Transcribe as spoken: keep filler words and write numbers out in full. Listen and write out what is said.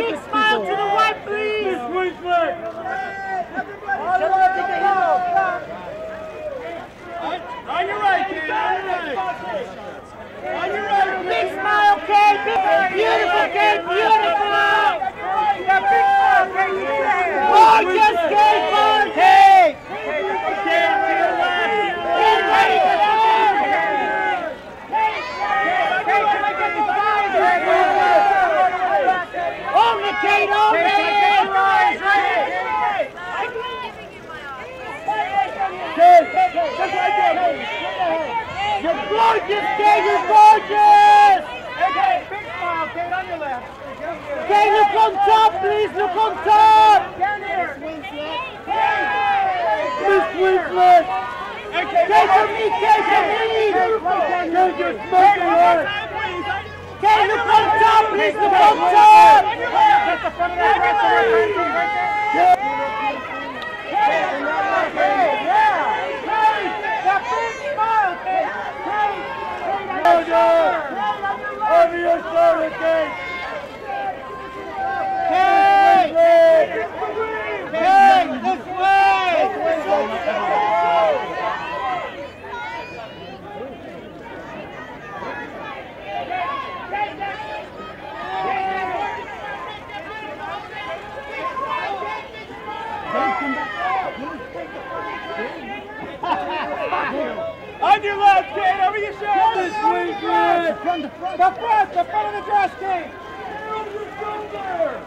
big smile to the right, please. Miss Winslet. On your right, kid. On your right. On your right. Big smile, Kate. Beautiful, Kate. Beautiful. Gorgeous, Kate. Kate. Kate, to your left. Get ready to go. Kate, can I get the guys? Hold it, Kate. Hold it. Kate, just like that. You're gorgeous, Kate. You're gorgeous. Okay, big smile, Kate, on your left. Kate, look on top, please. Look on top. Down here. Miss Winslet. Okay, Kate for me, Kate for me. Kate, you're smoking hard. Kate, look on top, please. Look on top. That's the front of that dress right there. That big smile, Kate. Over your shoulder, Kate. Kate. Kate, this way. On your left, Kate, over your shoulders. From the front, the front, the front of the dress, Kate. Over your shoulder.